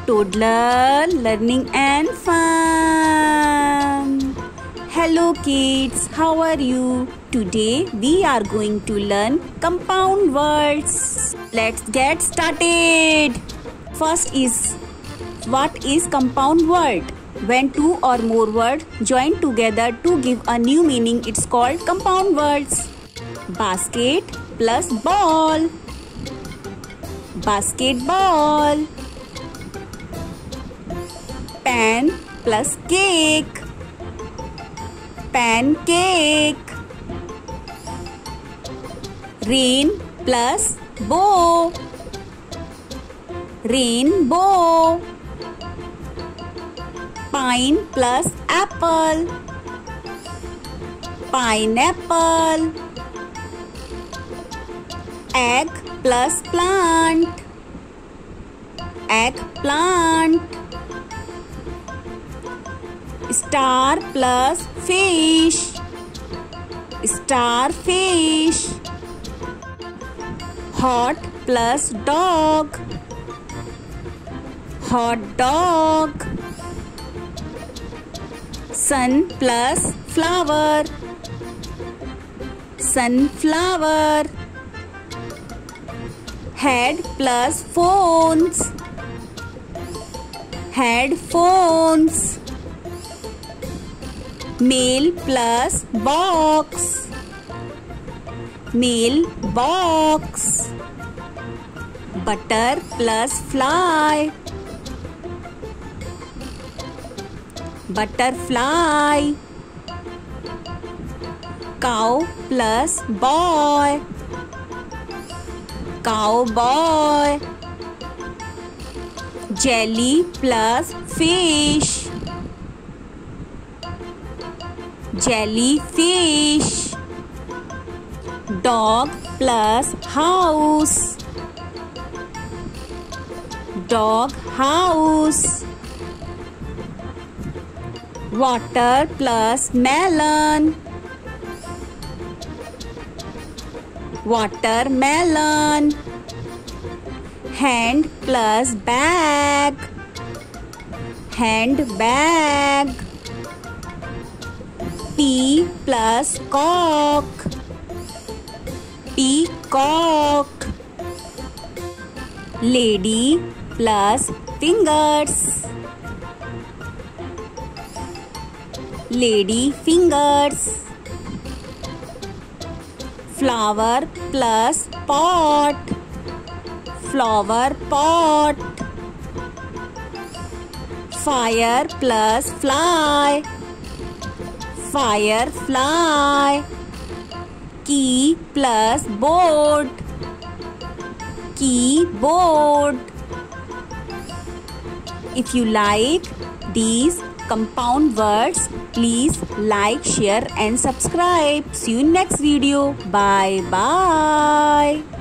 toddler learning and fun. Hello kids, how are you? Today we are going to learn compound words. Let's get started. First is, what is compound word? When two or more words join together to give a new meaning, it's called compound words. Basket plus ball. Basketball. Pan plus cake. Pancake. Rain plus bow. Rainbow. Pine plus apple. Pineapple. Egg plus plant. Eggplant. Star plus fish. Starfish. Hot plus dog. Hot dog. Sun plus flower. Sunflower. Head plus phones. Headphones. Mail plus box. Mailbox. Butter plus fly. Butterfly. Cow plus boy. Cowboy. Jelly plus fish. Jellyfish. Dog plus house. Dog house. Water plus melon. Watermelon. Hand plus bag. Handbag. Pea plus cock. Peacock. Lady plus fingers. Lady fingers. Flower plus pot. Flower pot. Fire plus fly. Firefly. Key plus board. Keyboard. If you like these compound words, please like, share and subscribe. See you in next video. Bye bye.